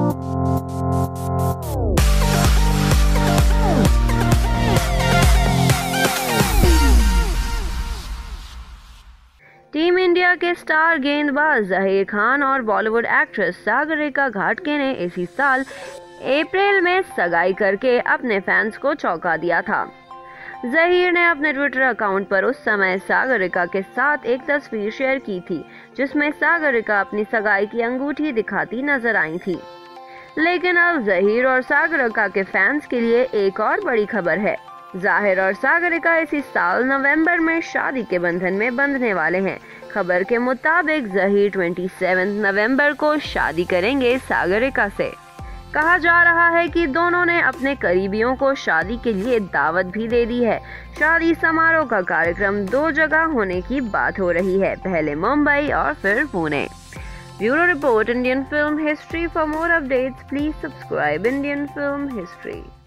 Team India के star गेंदबाज जहीर खान और बॉलीवुड एक्ट्रेस सागरिका घाटगे ने इसी साल अप्रैल में सगाई करके अपने फैंस को चौंका दिया था। जहीर ने अपने ट्विटर अकाउंट पर उस समय सागरिका के साथ एक तस्वीर शेयर की थी, जिसमें सागरिका अपनी सगाई की अंगूठी दिखाती नजर आई थी। लेकिन अब जहीर और सागरिका के फैंस के लिए एक और बड़ी खबर है। जाहिर और सागरिका इसी साल नवंबर में शादी के बंधन में बंधने वाले हैं। खबर के मुताबिक जहीर 27 नवंबर को शादी करेंगे सागरिका से। कहा जा रहा है कि दोनों ने अपने करीबियों को शादी के लिए दावत भी दे दी है। शादी समारोह का कार्यक्रम 2 जगह होने की बात हो रही है, पहले मुंबई और फिर Pune. Bureau report, Indian film history. For more updates please subscribe Indian film history.